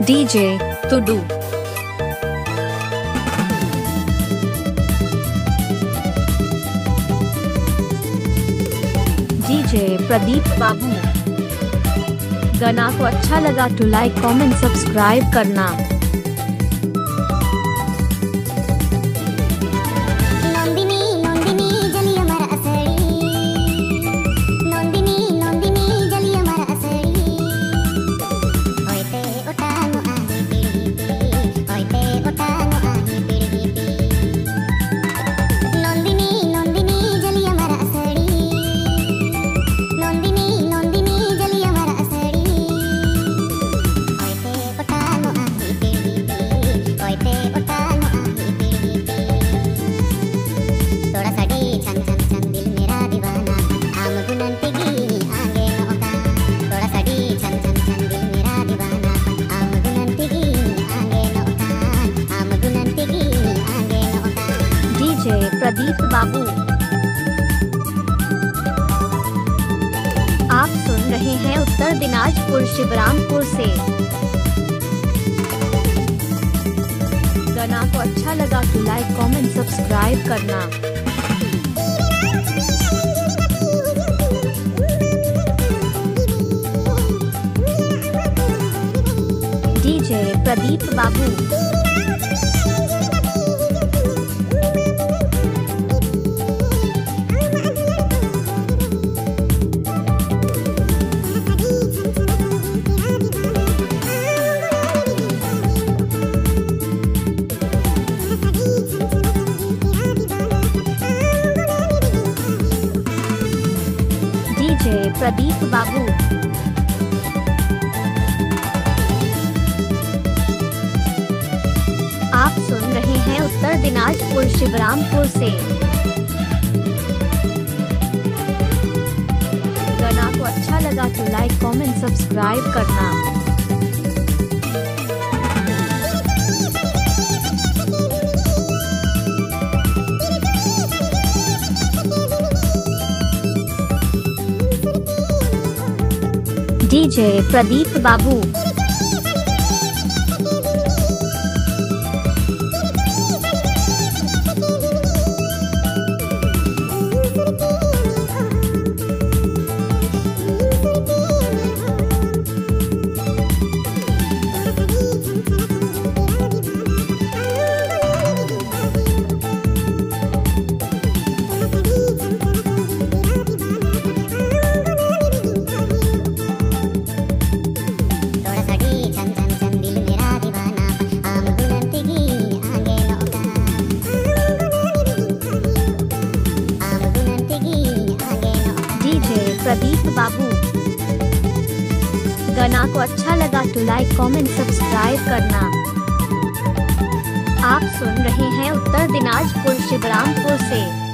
DJ Tudu, DJ Pradeep Babu. गाना को अच्छा लगा तो लाइक कमेंट सब्सक्राइब करना। प्रदीप बाबू, आप सुन रहे हैं उत्तर दिनाजपुर शिवरामपुर से। गाना को अच्छा लगा तो लाइक कमेंट सब्सक्राइब करना। डीजे प्रदीप बाबू। प्रदीप बाबू, आप सुन रहे हैं उत्तर दिनाजपुर शिवरामपुर से। गाना को अच्छा लगा तो लाइक कमेंट सब्सक्राइब करना। डीजे प्रदीप बाबू। प्रदीप बाबू, गाना को अच्छा लगा तो लाइक कमेंट सब्सक्राइब करना। आप सुन रहे हैं उत्तर दिनाजपुर शिवरामपुर से।